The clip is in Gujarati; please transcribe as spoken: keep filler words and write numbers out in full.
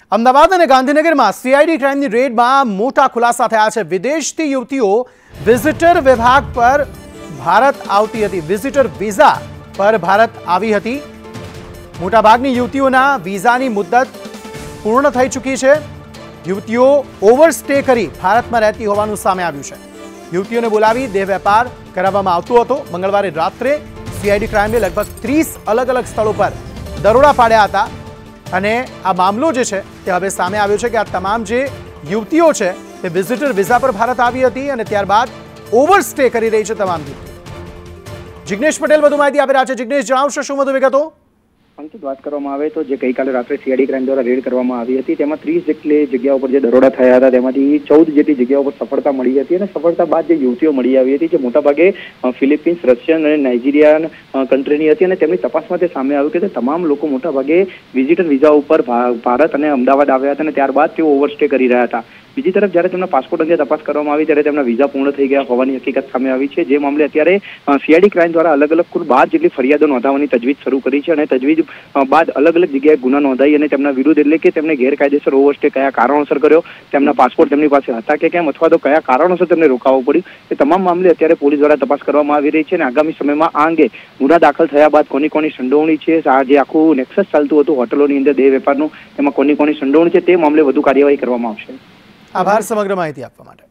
અમદાવાદ અને ગાંધીનગરમાં સીઆઈડી ક્રાઇમની રેડમાં મોટા ખુલાસા થયા છે। વિદેશથી યુવતીઓ વિઝિટર વિભાગ પર ભારત આવતી હતી, વિઝિટર વિઝા પર ભારત આવી હતી। મોટાભાગની યુવતીઓના વિઝાની મુદત પૂર્ણ થઈ ચૂકી છે। યુવતીઓ ઓવરસ્ટે કરી ભારતમાં રહેતી હોવાનું સામે આવ્યું છે। યુવતીઓને બોલાવી દેહ વેપાર કરાવવામાં આવતો હતો। મંગળવારે રાત્રે સીઆઈડી ક્રાઇમે લગભગ ત્રીસ અલગ અલગ સ્થળો પર દરોડા પાડ્યા હતા અને આ મામલો જે છે તે હવે સામે આવ્યો છે કે આ તમામ જે યુવતીઓ છે તે વિઝિટર વિઝા પર ભારત આવી હતી અને ત્યારબાદ ઓવરસ્ટે કરી રહી છે તમામ યુવતીઓ। જિગ્નેશ પટેલ વધુ માહિતી આપી રહ્યા છે। જિગ્નેશ, જણાવશો શું વધુ વિગતો? અંકિત, વાત કરવામાં આવે તો જે ગઈકાલે રાત્રે સીઆઈડી ક્રાઇમ દ્વારા રેડ કરવામાં આવી હતી તેમાં ત્રીસ જેટલી જગ્યાઓ પર જે દરોડા થયા હતા તેમાંથી ચૌદ જેટલી જગ્યાઓ પર સફળતા મળી હતી અને સફળતા બાદ જે યુવતીઓ મળી આવી હતી જે મોટાભાગે ફિલિપિન્સ, રશિયન અને નાઇજીરિયન કન્ટ્રીની હતી અને તેમની તપાસમાં તે સામે આવ્યું કે તે તમામ લોકો મોટાભાગે વિઝિટર વિઝા ઉપર ભારત અને અમદાવાદ આવ્યા હતા અને ત્યારબાદ તેઓ ઓવરસ્ટે કરી રહ્યા હતા। બીજી તરફ જ્યારે તેમના પાસપોર્ટ અંગે તપાસ કરવામાં આવી ત્યારે તેમના વિઝા પૂર્ણ થઈ ગયા હોવાની હકીકત સામે આવી છે। જે મામલે અત્યારે સીઆઈડી ક્રાઇમ દ્વારા અલગ અલગ કુલ બાર જેટલી ફરિયાદો નોંધાવવાની તજવીજ શરૂ કરી છે અને તજવીજ બાદ અલગ અલગ જગ્યાએ ગુના નોંધાઈ અને તેમના વિરુદ્ધ એટલે કે તેમને ગેરકાયદેસર ઓવરસ્ટે કયા કારણોસર કર્યો, તેમના પાસપોર્ટ તેમની પાસે હતા કે કેમ અથવા તો કયા કારણોસર તેમને રોકાવવું પડ્યું, એ તમામ મામલે અત્યારે પોલીસ દ્વારા તપાસ કરવામાં આવી રહી છે અને આગામી સમયમાં આ અંગે ગુના દાખલ થયા બાદ કોની કોની સંડોવણી છે, આ જે આખું નેક્સસ ચાલતું હતું હોટલોની અંદર દેહ વેપારનું, તેમાં કોની કોની સંડોવણી છે તે મામલે વધુ કાર્યવાહી કરવામાં આવશે। આભાર સમગ્ર માહિતી આપવા માટે।